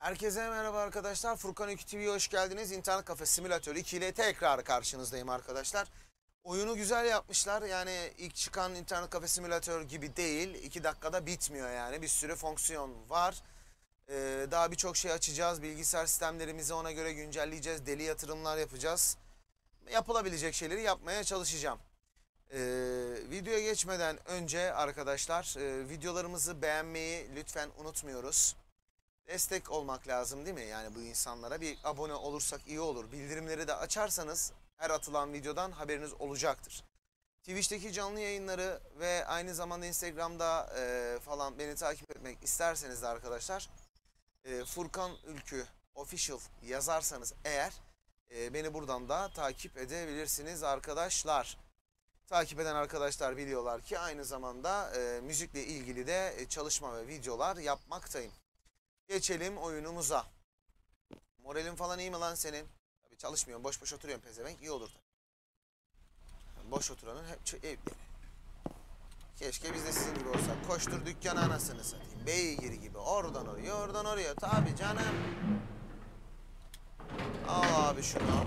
Herkese merhaba arkadaşlar. Furkan Öykü TV'ye hoş geldiniz. İnternet Kafe Simülatör 2 ile tekrar karşınızdayım arkadaşlar. Oyunu güzel yapmışlar. Yani ilk çıkan İnternet Kafe Simülatör gibi değil. 2 dakikada bitmiyor yani. Bir sürü fonksiyon var. Daha birçok şey açacağız. Bilgisayar sistemlerimizi ona göre güncelleyeceğiz. Deli yatırımlar yapacağız. Yapılabilecek şeyleri yapmaya çalışacağım. Videoya geçmeden önce arkadaşlar videolarımızı beğenmeyi lütfen unutmuyoruz. Destek olmak lazım değil mi? Yani bu insanlara bir abone olursak iyi olur. Bildirimleri de açarsanız her atılan videodan haberiniz olacaktır. Twitch'teki canlı yayınları ve aynı zamanda Instagram'da falan beni takip etmek isterseniz de arkadaşlar Furkan Ülkü Official yazarsanız eğer beni buradan da takip edebilirsiniz arkadaşlar. Takip eden arkadaşlar biliyorlar ki aynı zamanda müzikle ilgili de çalışma ve videolar yapmaktayım. Geçelim oyunumuza. Moralin falan iyi mi lan senin? Tabii çalışmıyorsun, boş boş oturuyorsun pezevenk, iyi olur tabii. Boş oturanın hep evleri. Keşke biz de sizin gibi olsak. Koştur dükkanı anasını satayım. Beygir gibi oradan oraya, oradan oraya. Tabii canım. Al abi şunu.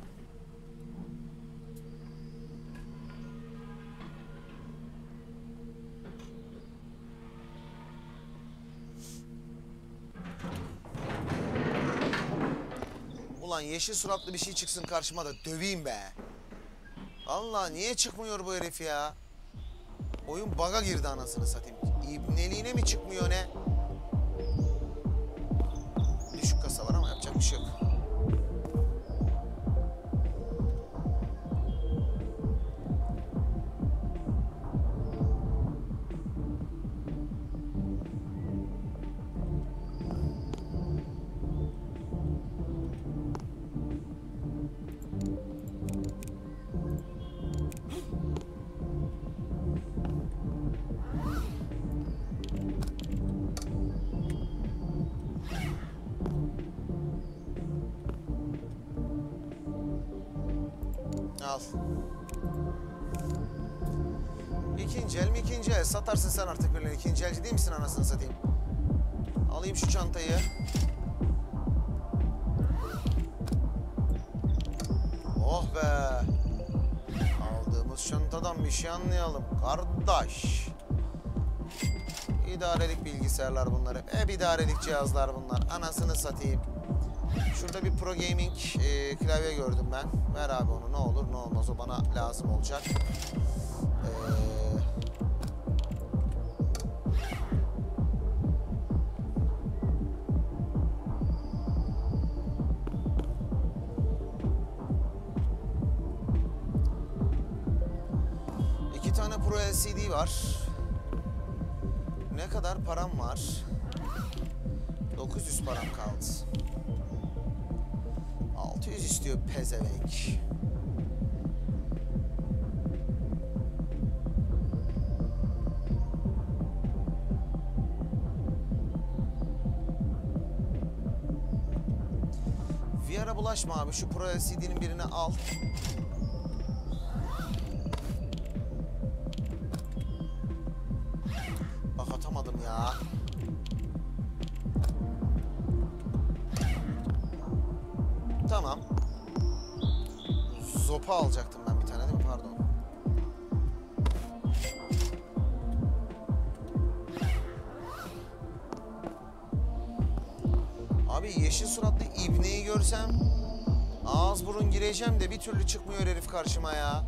Ulan yeşil suratlı bir şey çıksın karşıma da döveyim be. Allah niye çıkmıyor bu herif ya? Oyun bug'a girdi anasını satayım. İbneliğine mi çıkmıyor ne? Düşük kasa var ama yapacak bir şey yok. Al. İkinci el mi ikinci el? Satarsın sen artık böyle. İkinci elci değil misin anasını satayım? Alayım şu çantayı. Oh be. Aldığımız çantadan bir şey anlayalım. Kardeş. İdarelik bilgisayarlar bunlar hep. Hep idarelik cihazlar bunlar. Anasını satayım. Şurada bir Pro Gaming klavye gördüm ben. Ver abi onu, ne olur ne olmaz, o bana lazım olacak. İki tane Pro LCD var. Ne kadar param var? 900 param kaldı. 600 istiyor pezevenk. VR'a bulaşma abi. Şu Pro LCD'nin birini al. Bak atamadım ya. Tamam. Zopa alacaktım ben bir tane değil mi? Pardon. Abi yeşil suratlı ibneyi görsem ağız burun gireceğim de bir türlü çıkmıyor herif karşıma ya.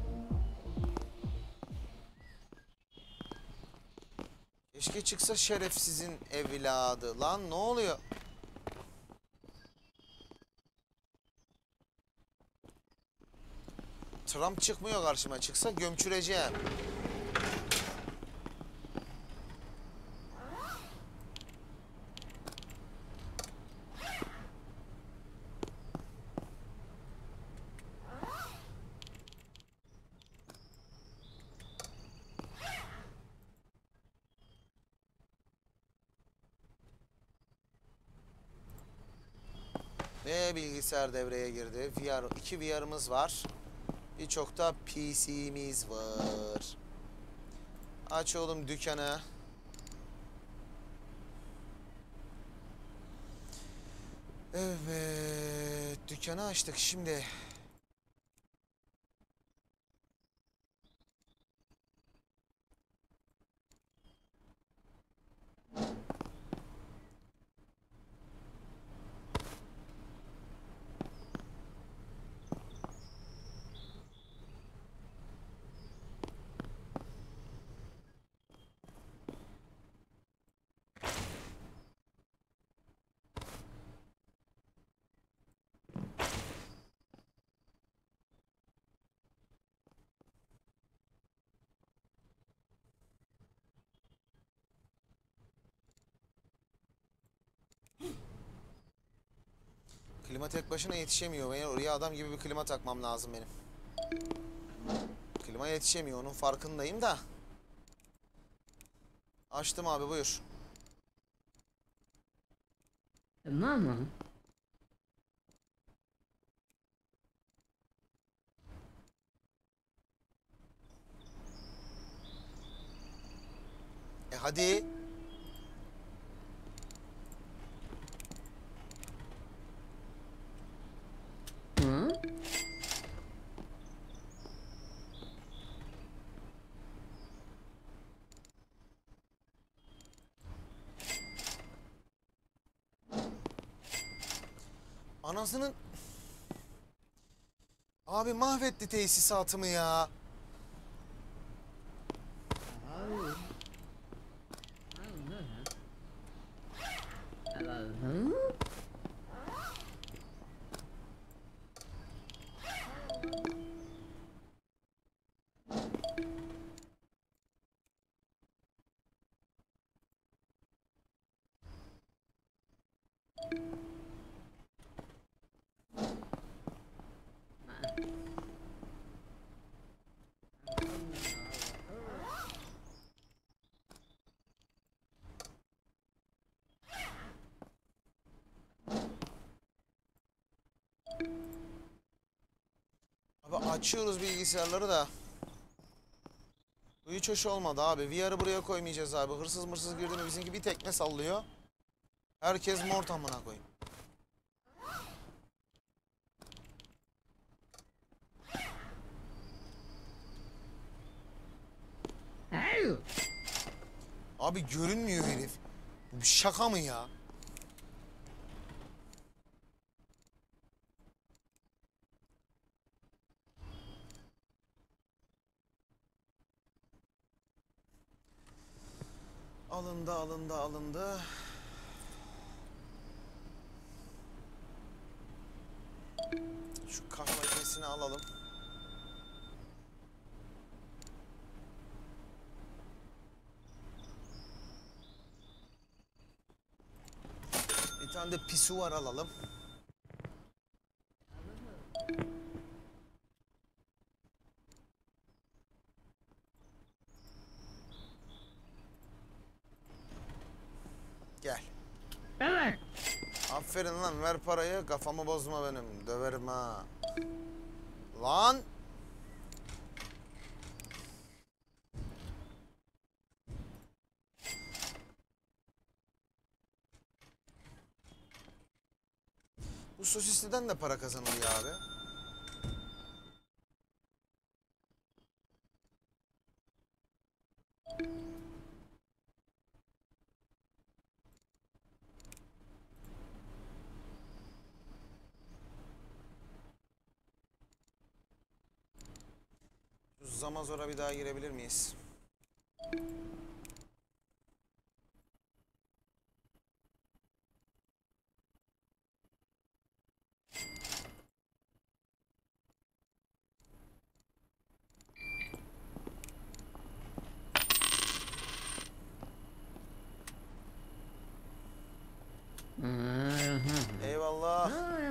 Keşke çıksa şerefsizin evladı. Lan ne oluyor? Trump çıkmıyor karşıma. Çıksa gömçüreceğim. Ve bilgisayar devreye girdi. İki VR'ımız var. Birçok da PC'miz var. Aç oğlum dükkanı. Evet, dükkanı açtık şimdi. Klima tek başına yetişemiyor. Ben oraya adam gibi bir klima takmam lazım benim. Klima yetişemiyor, onun farkındayım da. Açtım abi, buyur. Mama. Hadi. Hı? Anasının... Abi mahvetti tesisatımı ya. Hı? Abi açıyoruz bilgisayarları da. Bu hiç hoş olmadı abi. VR'ı buraya koymayacağız abi. Hırsız mırsız girdi mi bizimki bir tekme sallıyor. Herkes mort amına koyayım. Ay. Abi görünmüyor herif. Bu bir şaka mı ya? Alındı, alındı, alındı. Şu kahve makinesini alalım. Bir tane de pisuvar alalım. Gel. Evet. Aferin lan, ver parayı, kafamı bozma benim. Döverim ha. Lan. Bu sosisliden de para kazanılıyor abi. Şu Zamazor'a bir daha girebilir miyiz? Eyvallah.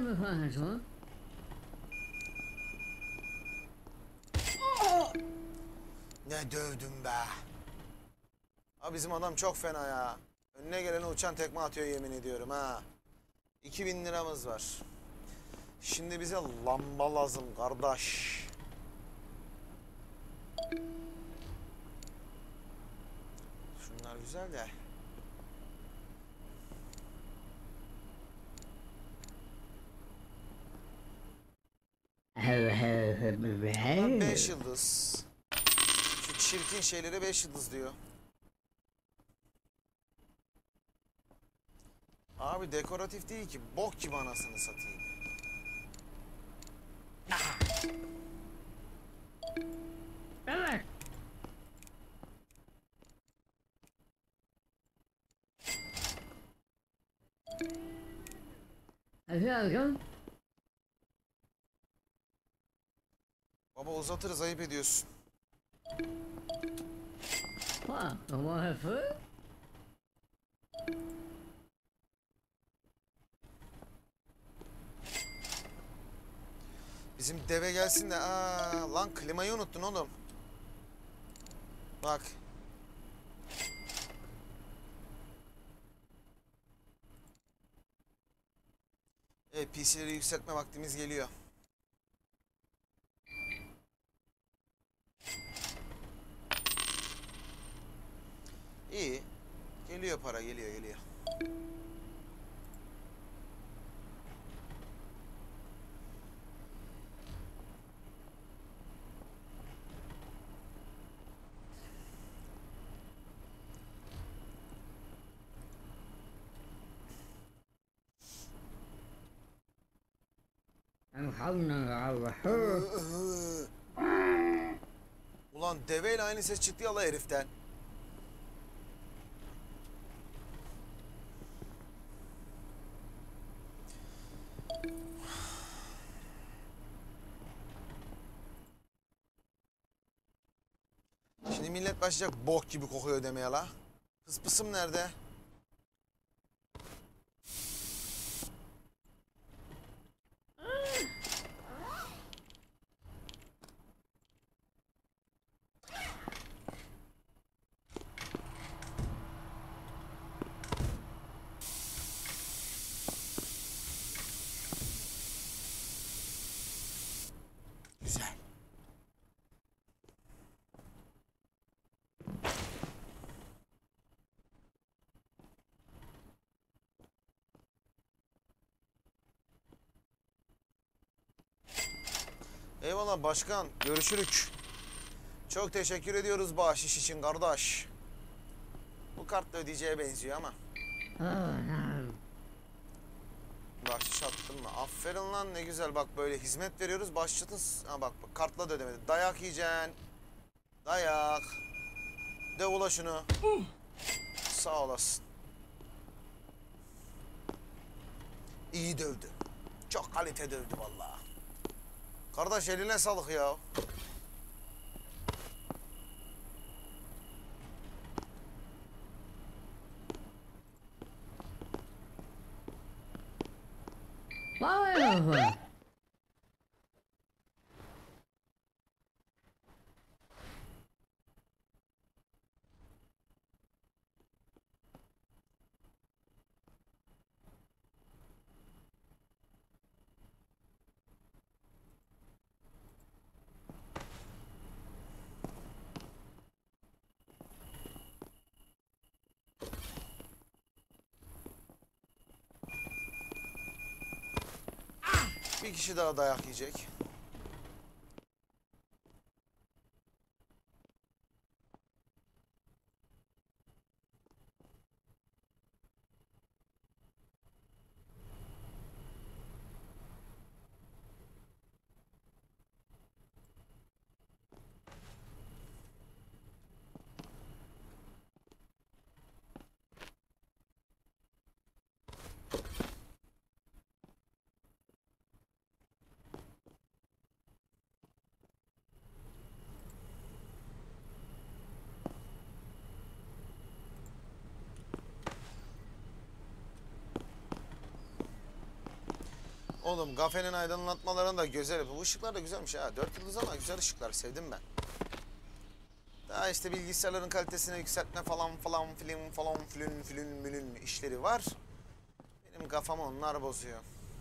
Ne dövdüm be. Abi bizim adam çok fena ya. Önüne gelene uçan tekme atıyor, yemin ediyorum ha. 2000 liramız var. Şimdi bize lamba lazım kardeş. Şunlar güzel de. Bunlar 5 yıldız. Şu çirkin şeylere 5 yıldız diyor. Abi dekoratif değil ki. Bok gibi anasını satayım. Evet. Efendim? Baba uzatırız, ayıp ediyorsun. Ha, ama efendim? Bizim deve gelsin de lan klimayı unuttun oğlum. Bak. Evet, PC'leri yükseltme vaktimiz geliyor. İyi. Geliyor para, geliyor. Ulan deveyle aynı ses çıktı ya la heriften. Şimdi millet başlayacak bok gibi kokuyor demeye la. Pıspısım nerede? Güzel. Eyvallah başkan. Görüşürük. Çok teşekkür ediyoruz bahşiş için kardeş. Bu kartla ödeyeceğe benziyor ama. Bahşiş attın mı? Aferin lan, ne güzel, bak böyle hizmet veriyoruz. Bahşişin bak kartla da ödemedi. Dayak yiyeceksin. Dayak. Döv ula şunu. Sağ olasın. İyi dövdü. Çok kalite dövdü vallahi. Kardeş eline sağlık ya. Vay. Bir kişi daha dayak yiyecek. Oğlum kafenin aydınlatmalarını da güzel. Bu ışıklar da güzelmiş ha. 4 yıldız ama güzel ışıklar. Sevdim ben. Daha işte bilgisayarların kalitesini yükseltme falan filan işleri var. Benim kafamı onlar bozuyor.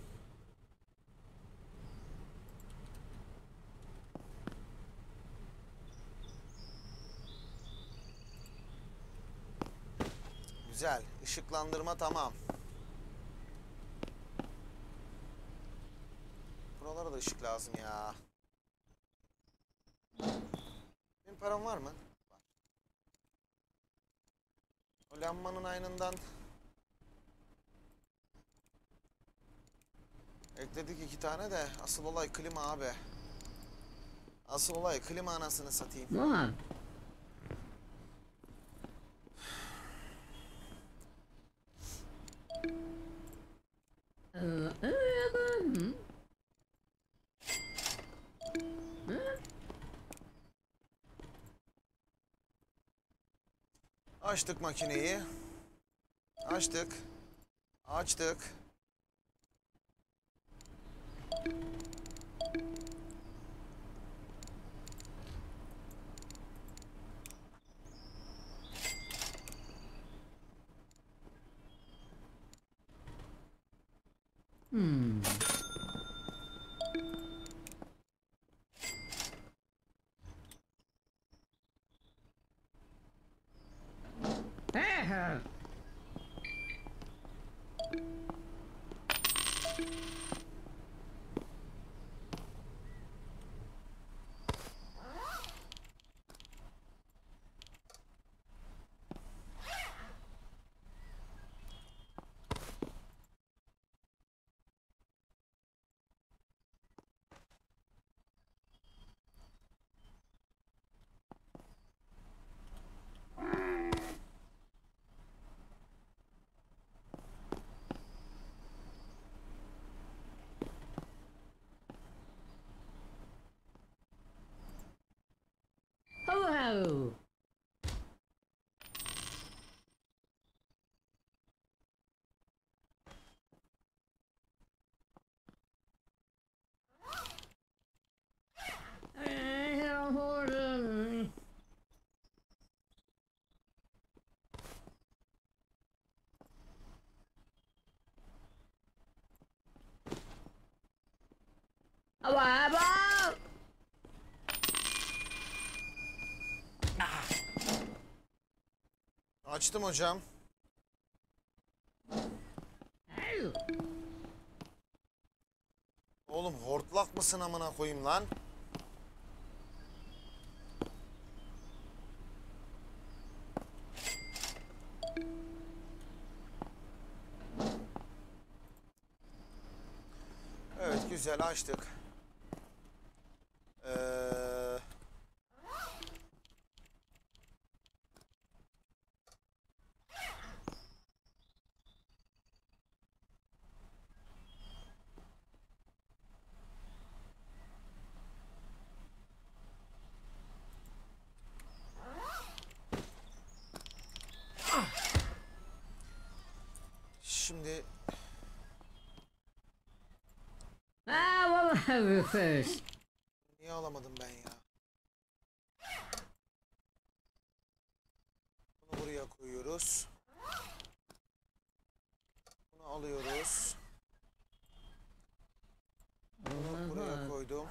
Güzel. Işıklandırma tamam. Buralara da ışık lazım ya. param var mı? Var. O lambanın aynından ekledik 2 tane de asıl olay klima abi. Asıl olay klima, anasını satayım. Mom. Hmm? Açtık makineyi. Açtık. Açtık. Hmm. Ah. Hello. Aba. Açtım hocam. Oğlum hortlak mısın amına koyayım lan? Evet, güzel açtık. Şimdi I will have you first. niye alamadım ben ya? Bunu buraya koyuyoruz. Bunu alıyoruz. Bunu buraya koydum.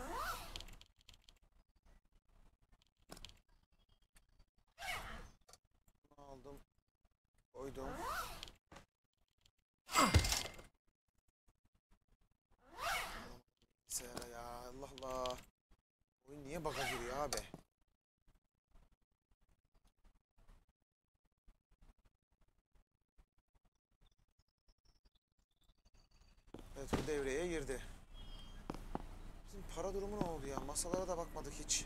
Bunu aldım. Koydum. Bilgisayara ya, Allah Allah. Oyun niye bug'a giriyor abi? Evet, bu devreye girdi. Bizim para durumu ne oldu ya? Masalara da bakmadık hiç.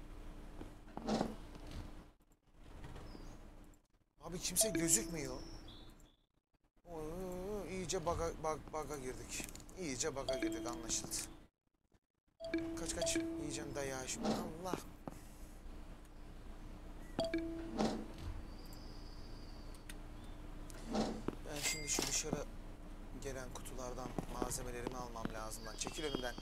Abi kimse gözükmüyor. Oo, iyice bug'a girdik. İyice bug'a girdik, anlaşıldı. Kaç kaç, yiyeceğim dayağı şimdi. Allah. Ben şimdi şu dışarı gelen kutulardan malzemelerimi almam lazım lan. Çekil önümden.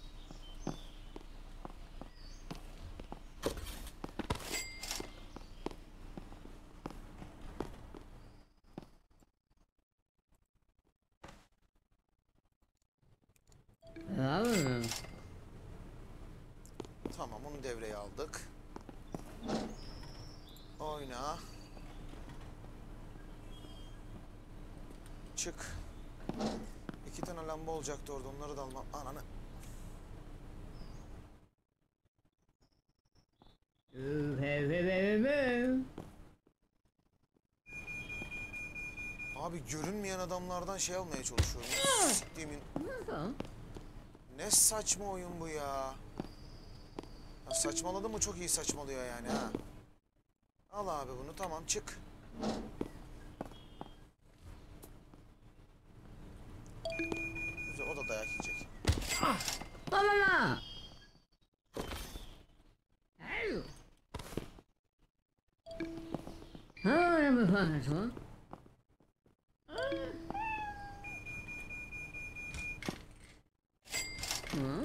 Oh. Tamam, onu devreye aldık. Oyna. Çık. 2 tane lamba olacaktı orada, onları da almam. Ananı. Abi görünmeyen adamlardan şey almaya çalışıyorum. Siktiğimin. Ne saçma oyun bu ya. Ya saçmaladı mı çok iyi saçmalıyor yani ha. Al abi bunu, tamam, çık. Güzel, o da dayak yiyecek. Mama! Hey! Ha, ne bu falan? Hı?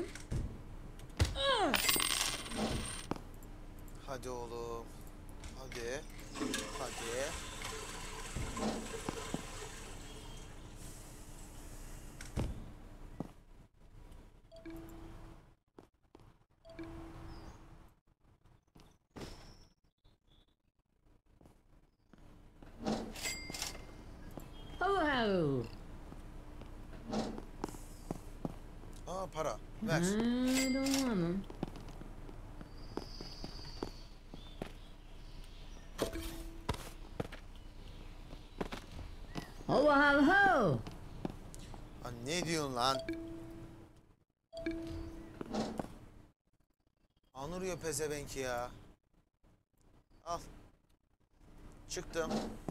Hadi oğlum. Hadi. Hadi. Hello! Aa, para. Ver. I don't want them. Ho ho ho! Lan ne diyorsun lan? Anırıyor pezevenk ya. Al. Çıktım.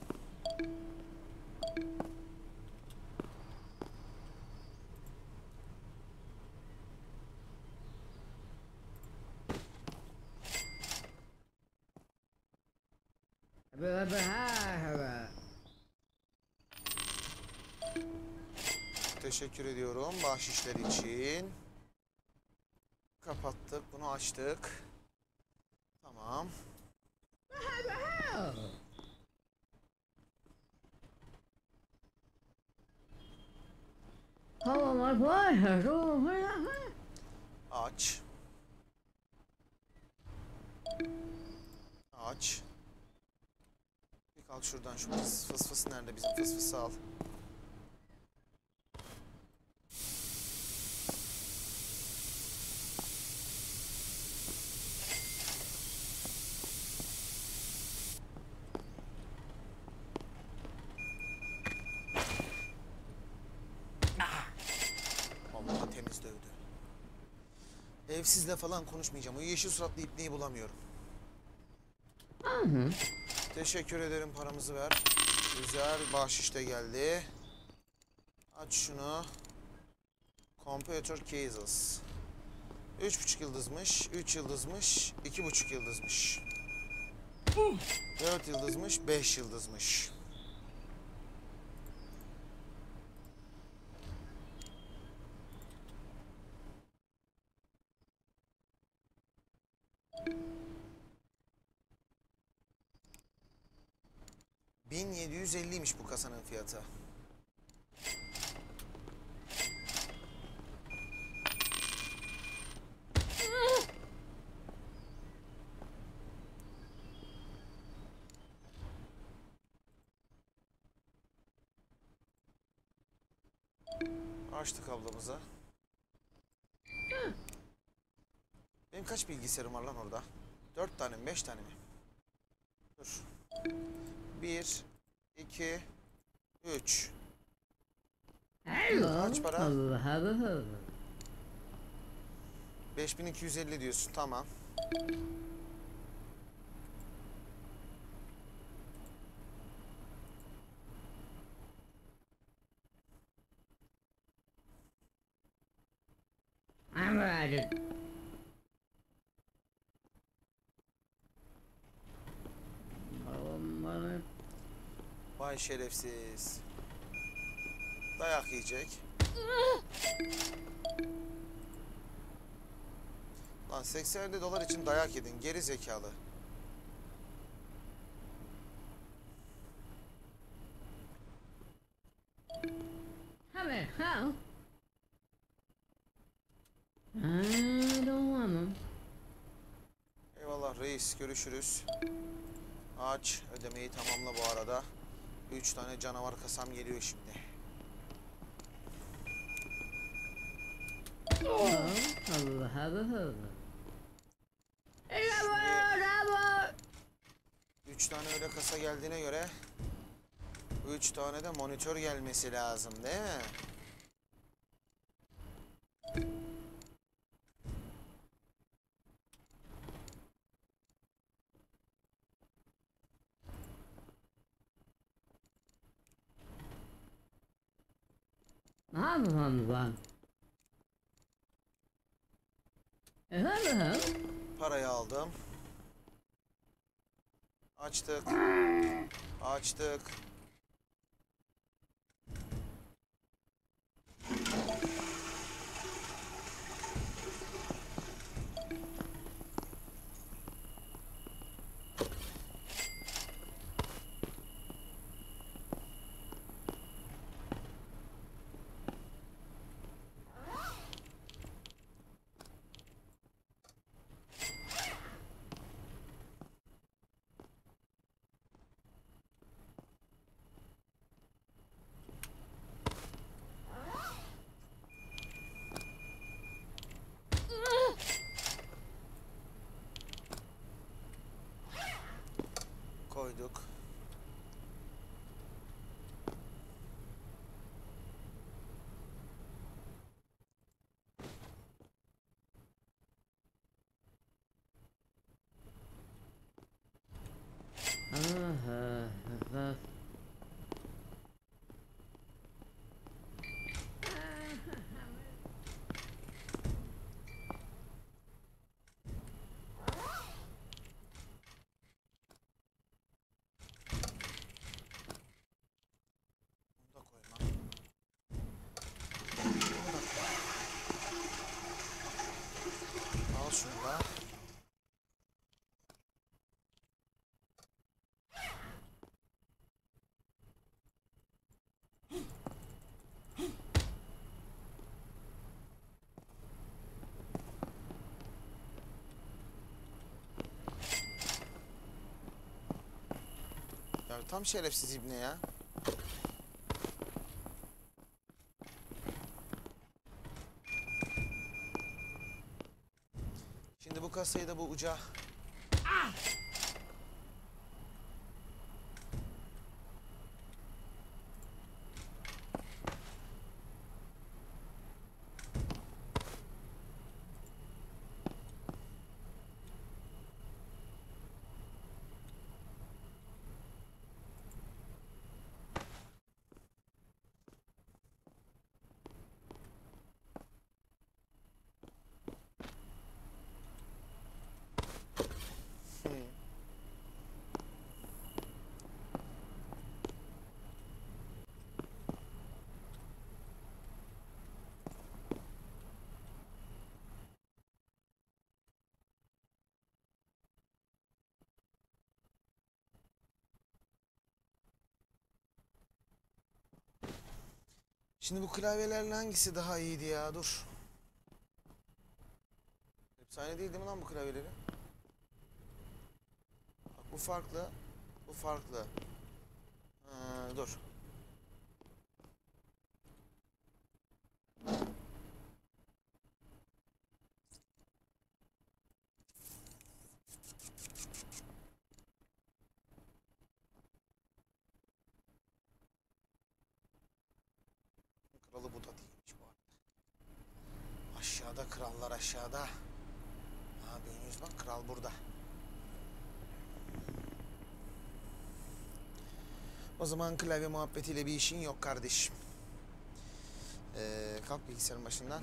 Teşekkür ediyorum bahşişler için. Kapattık, bunu açtık. Tamam. Oh my God! Oh Aç. Aç. Bir kalk şuradan, şu fıs fıs nerede, bizim fıs fısı al. Vallahi temiz dövdü. Evsizle falan konuşmayacağım. O yeşil suratlı ipneyi bulamıyorum. Teşekkür ederim, paramızı ver. Güzel, bahşiş de geldi. Aç şunu. Comparator cases. 3,5 yıldızmış, 3 yıldızmış, 2,5 yıldızmış. 4 yıldızmış, 5 yıldızmış. ...1750'ymiş bu kasanın fiyatı. Açtık ablamıza. Benim kaç bilgisayarım var lan orada? 4 tane mi, 5 tane mi? Dur. 1, 2, 3. Hello! Kaç para? Hello, hello, hello. 5250 diyorsun, tamam. I'm ready. Oh my. Vay şerefsiz. Dayak yiyecek. Lan 80 dolar için dayak yedin, geri zekalı. Hello, how? I don't want them. Eyvallah reis, görüşürüz. Aç, ödemeyi tamamla bu arada. 3 tane canavar kasam geliyor şimdi. Hello, hello, hello, hello. Şimdi 3 tane öyle kasa geldiğine göre 3 tane de monitör gelmesi lazım değil mi? Allah. Hello. Parayı aldım. Açtık. Açtık. Koyduk. Allah. Bunu da koymam. Bunu da koy. Al şunu da. Ya tam şerefsiz ibne ya. Şimdi bu kasayı da bu uca Şimdi bu klavyelerle hangisi daha iyiydi ya? Dur. Hepsi aynı değil mi lan bu klavyeleri? Bak bu farklı. Bu farklı. Dur. Kralı bu da değilmiş bu arada. Aşağıda krallar aşağıda. Ha 1100 bak kral burada. O zaman klavye muhabbetiyle bir işin yok kardeşim. Kalk bilgisayarın başından.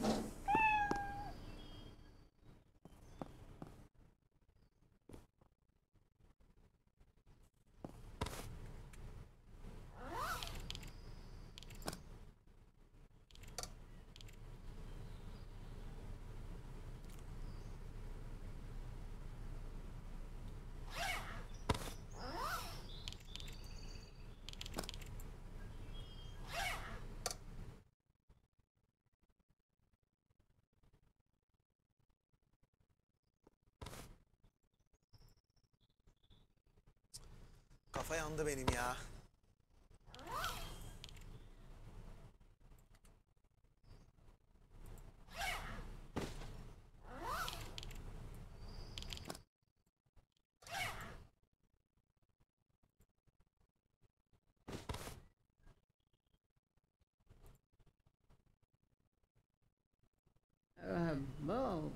Kafa yandı benim ya. Boom.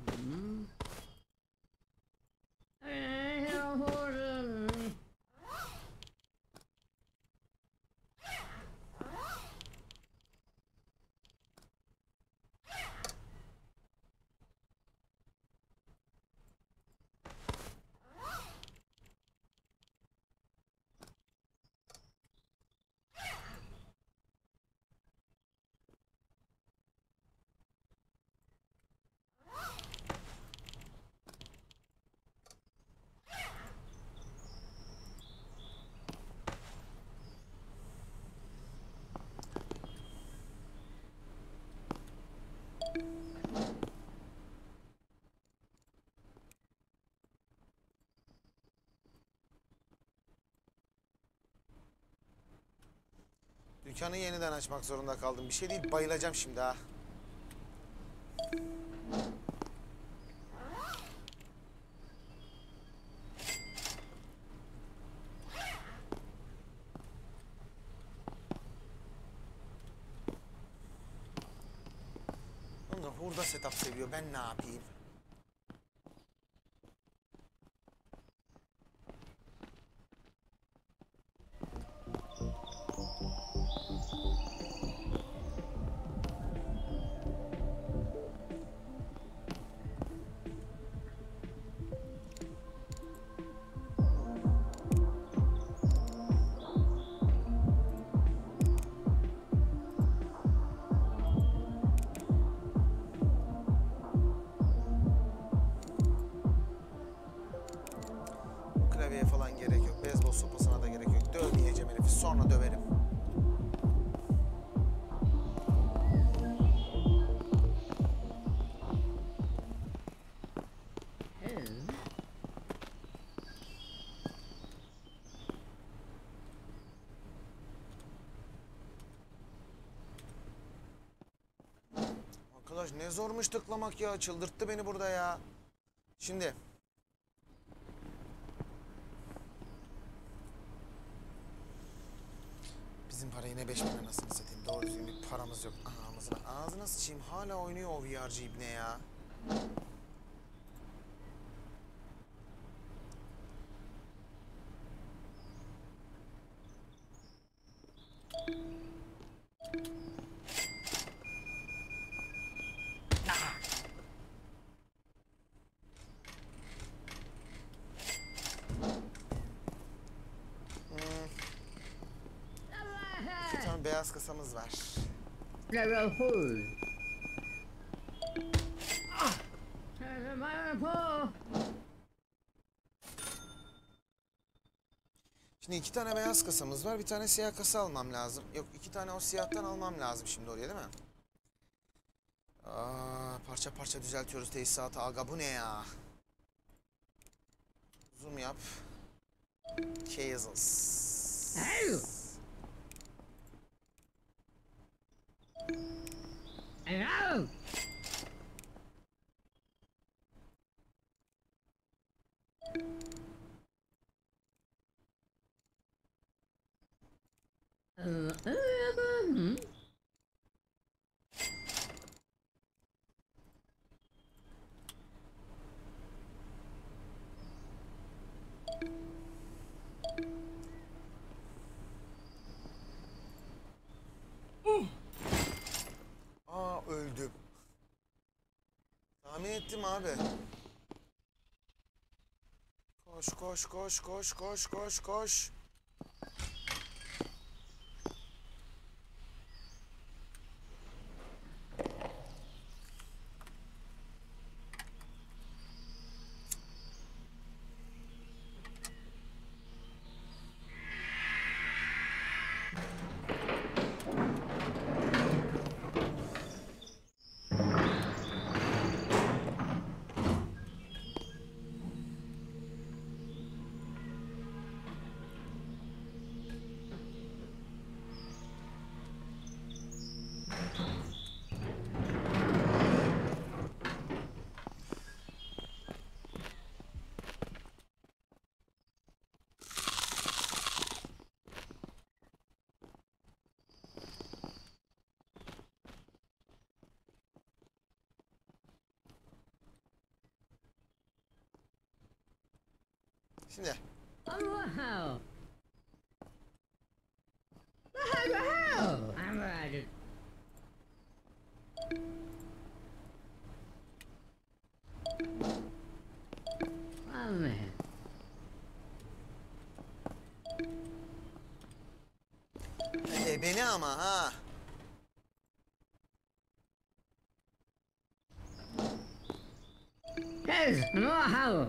Dükkanı yeniden açmak zorunda kaldım. Bir şey değil, bayılacağım şimdi ha. Bunlar hurda setup seviyor. Ben ne yapayım? Klavyeye falan gerek yok. Beyzbol sopasına da gerek yok. Dövmeyeceğim herifi. Sonra döverim. Arkadaş ne zormuş tıklamak ya. Çıldırttı beni burada ya. Şimdi. Bizim para yine 5.000 anasını satayım. Doğru düzgün bir paramız yok. Ağzına sıçayım. Hala oynuyor o VR'cı ibne ya. Bir tane beyaz kasamız var. Şimdi 2 tane beyaz kasamız var. Bir tane siyah kasa almam lazım. Yok, 2 tane o siyahtan almam lazım şimdi oraya, değil mi? Parça parça düzeltiyoruz tesisatı. Aga bu ne ya? Zoom yap. Cases. Hello. Öldüm. Tahmin ettim abi. Koş koş koş koş koş koş koş. Şimdi Oh, wow. Wow. I'm ready. Oh, man. beni ama ha. Yes, wow.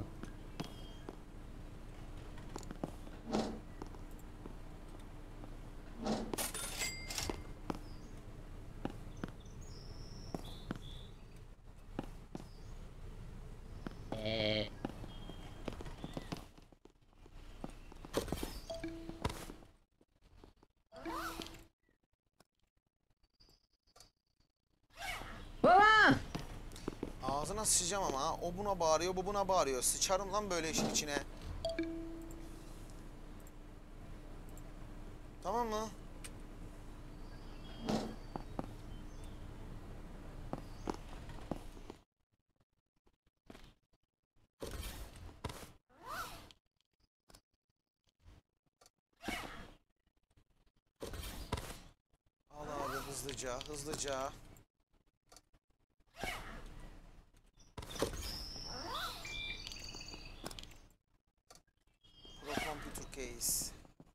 Baba! Ağzına sıçacağım ama ha. O buna bağırıyor, bu buna bağırıyor. Sıçarım lan böyle işin içine. Tamam mı? Al abi hızlıca, hızlıca. Pro Computer Case.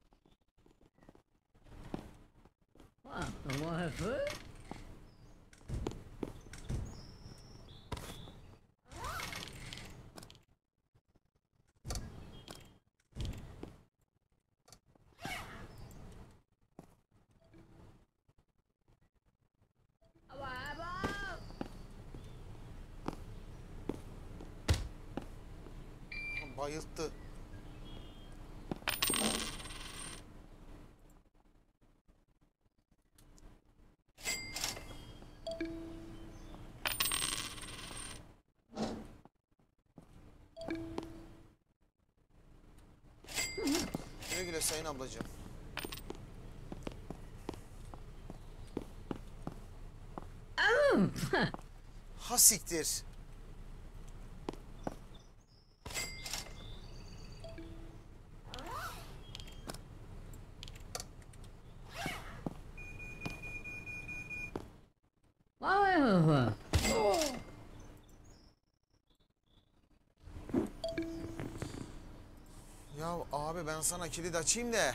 What? What? Bayılttı. Güle güle sayın ablacığım. Oh! Ha siktir. Wow! Ya abi ben sana kilit açayım da.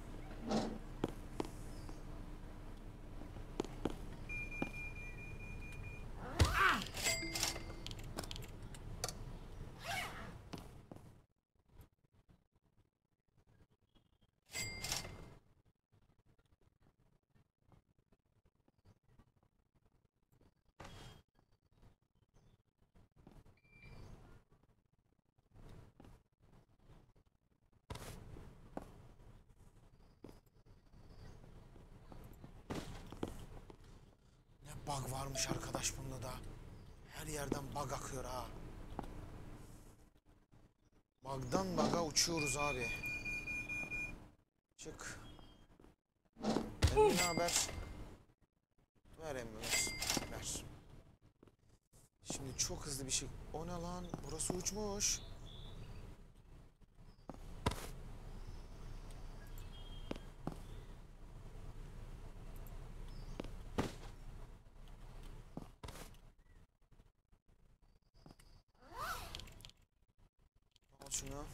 Ne bug varmış arkadaş bunda da. Her yerden bug akıyor ha. Bug'dan bug'a uçuyoruz abi. Çık. Emmi ne haber? Ver Emmi ver. Ver. Şimdi çok hızlı bir şey. O ne lan? Burası uçmuş. Al şunu.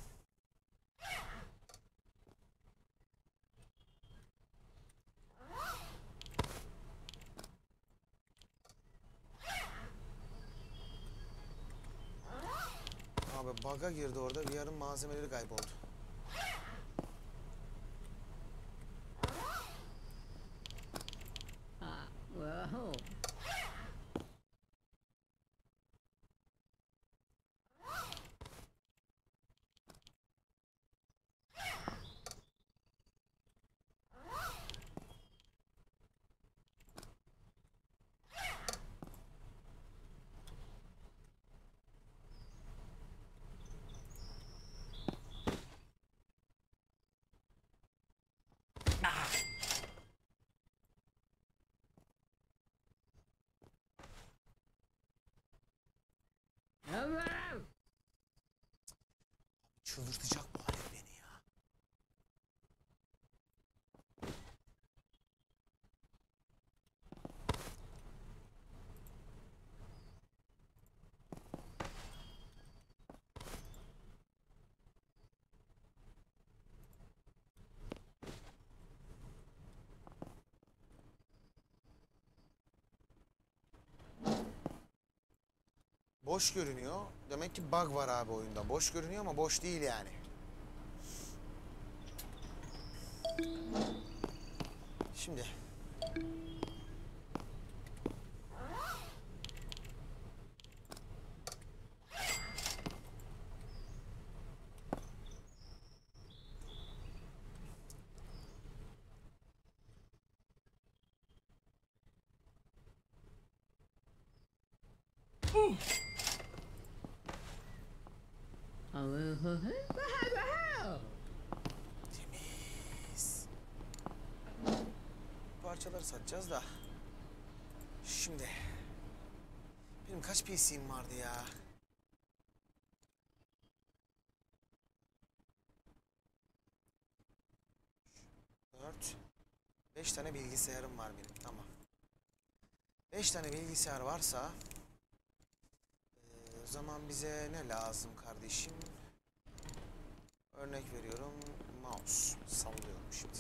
Abi bug'a girdi orada. Bir yarım malzemeleri kayboldu. Wow! Çıldırtacak bu hale boş görünüyor. Demek ki bug var abi oyunda. Boş görünüyor ama boş değil yani. Şimdi. Temiz. Parçaları satacağız da. Şimdi. Benim kaç PC'm vardı ya? 4, 5 tane bilgisayarım var benim. Tamam. 5 tane bilgisayar varsa o zaman bize ne lazım kardeşim? Örnek veriyorum. Mouse. Sallıyorum şimdi.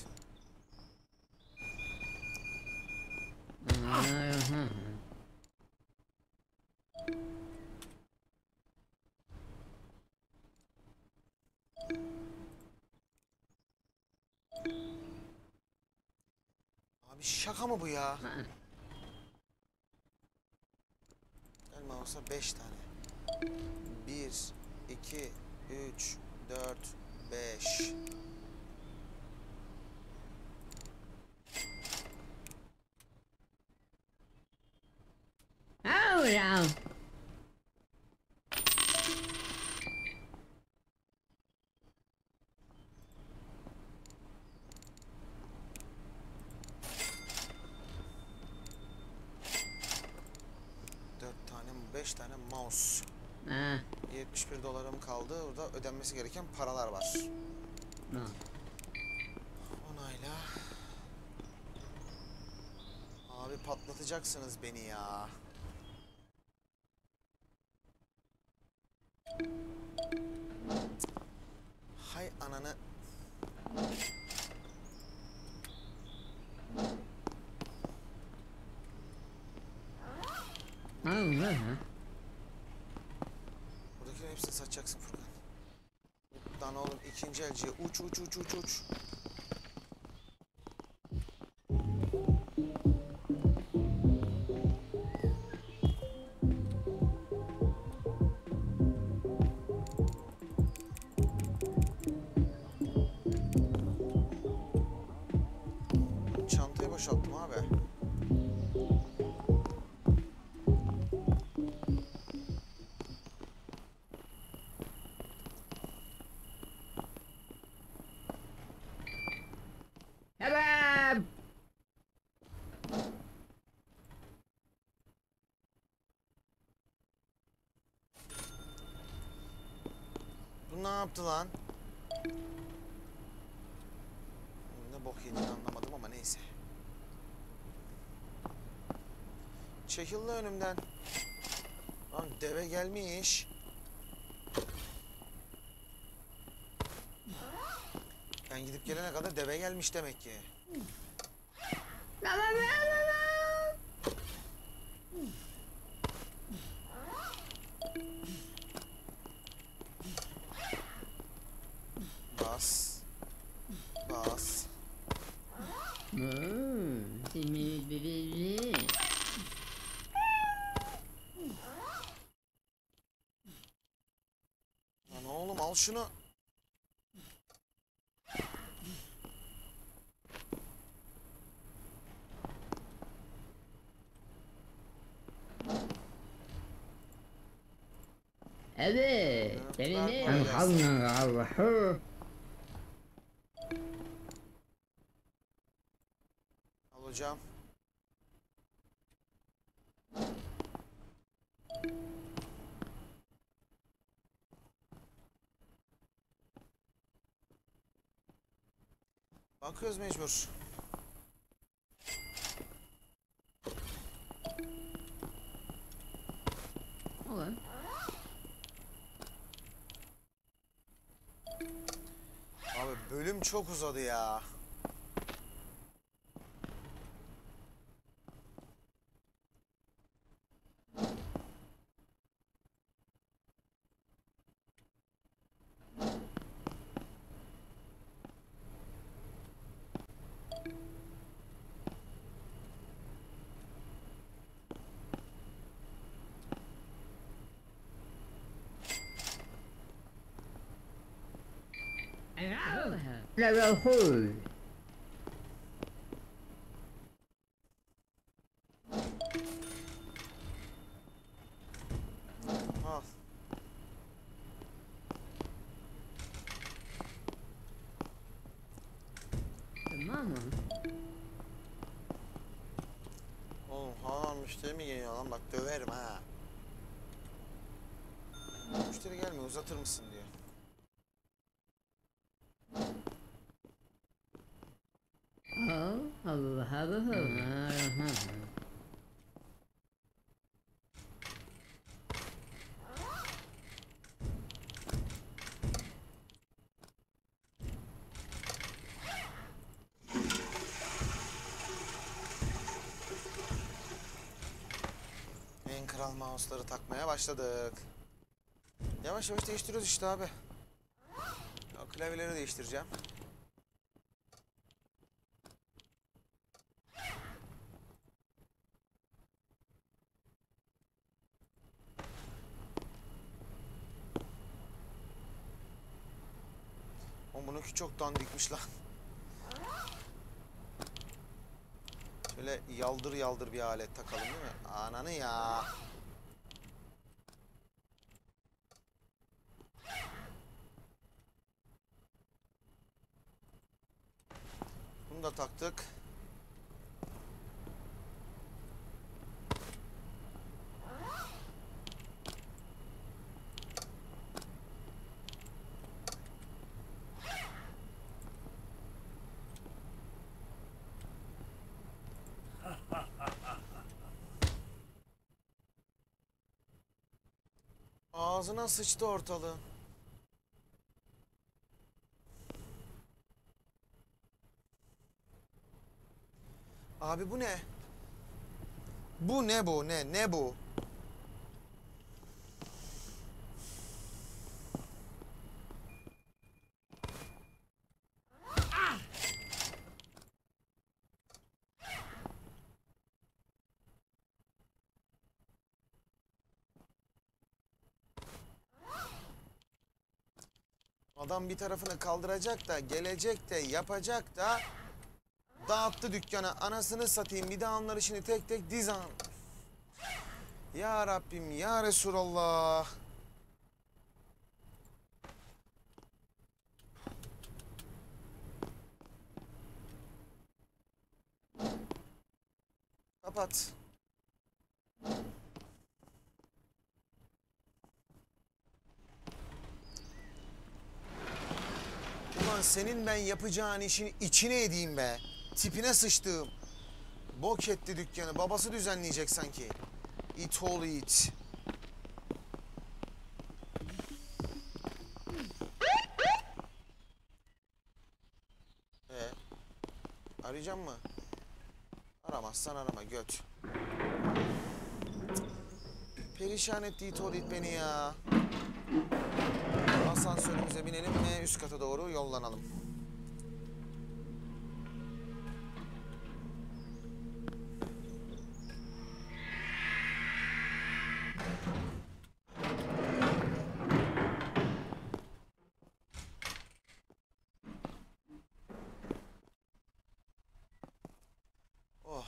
Abi şaka mı bu ya? Gel mouse'a 5 tane. 1, 2, 3, 4, 5. Oh no. 5 tane mouse. Ah, 71 dolarım kaldı. Orada ödenmesi gereken paralar var. no. Onayla. Abi patlatacaksınız beni ya. Hay ananı. Oh no. Buradakilerin hepsini satacaksın Furkan. Lan oğlum ikinci elciye uç uç uç uç uç. Çantayı boşalttım abi. Kebab! Bu ne yaptı lan? Ne bok yediğini anlamadım ama neyse. Çekil lan önümden. Lan deve gelmiş. Ben gidip gelene kadar deve gelmiş demek ki. Bas. Bas. Simi bibi. Lan oğlum al şunu. Evet. Seni ne? Al hocam. Bakıyoruz mecbur. Olur. Abi bölüm çok uzadı ya. Level huy. Al. Tamam mı? Oğlum hala müşteri mi geliyor lan, bak döverim ha. Müşteri gelmiyor, uzatır mısın diyor. Oh, Allah Allah. En kral mouse'ları takmaya başladık. Yavaş yavaş değiştiriyoruz işte abi. Ya, klavyeleri değiştireceğim. Oğlum bununki çok dandikmiş lan. Şöyle yaldır yaldır bir alet takalım değil mi? Ananı ya. Bunu da taktık. Ağzına sıçtı ortalığı. Abi bu ne? Bu ne bu? Ne bu? Adam bir tarafını kaldıracak da, gelecek de, yapacak da dağıttı dükkanı. Anasını satayım, bir daha onları şimdi tek tek diz an. Ya Rabbim, ya Resulallah. Kapat. Ulan senin ben yapacağın işin içine edeyim be. Tipine sıçtığım. Bok etti dükkanı. Babası düzenleyecek sanki. İt oğlu it. Arayacağım mı? Aramazsan arama göt. Perişan etti it oğlu it beni ya. Asansörümüze binelim ve üst kata doğru yollanalım. Oh.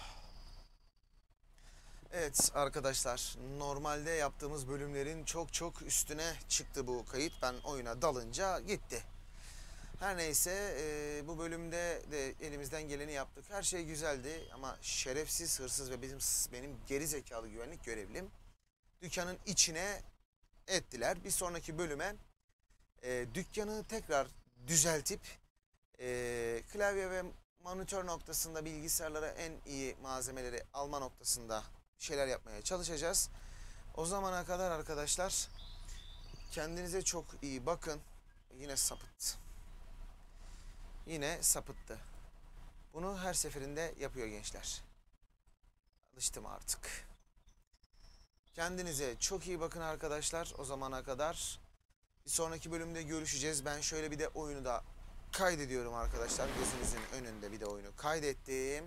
Evet arkadaşlar, normalde yaptığımız bölümlerin çok üstüne çıktı bu kayıt. Ben oyuna dalınca gitti. Her neyse, bu bölümde de elimizden geleni yaptık. Her şey güzeldi ama şerefsiz hırsız ve benim geri zekalı güvenlik görevlim dükkanın içine ettiler. Bir sonraki bölüme dükkanı tekrar düzeltip klavye ve monitör noktasında bilgisayarlara en iyi malzemeleri alma noktasında şeyler yapmaya çalışacağız. O zamana kadar arkadaşlar kendinize çok iyi bakın. Yine sapıttı. Yine sapıttı. Bunu her seferinde yapıyor gençler. Alıştım artık. Kendinize çok iyi bakın arkadaşlar. O zamana kadar bir sonraki bölümde görüşeceğiz. Ben şöyle bir de oyunu da kaydediyorum arkadaşlar. Gözünüzün önünde bir de oyunu kaydettim.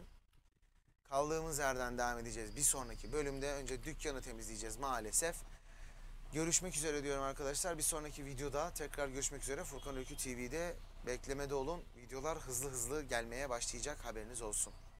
Kaldığımız yerden devam edeceğiz. Bir sonraki bölümde önce dükkanı temizleyeceğiz maalesef. Görüşmek üzere diyorum arkadaşlar. Bir sonraki videoda tekrar görüşmek üzere. Furkan Öykü TV'de beklemede olun. Videolar hızlı hızlı gelmeye başlayacak, haberiniz olsun.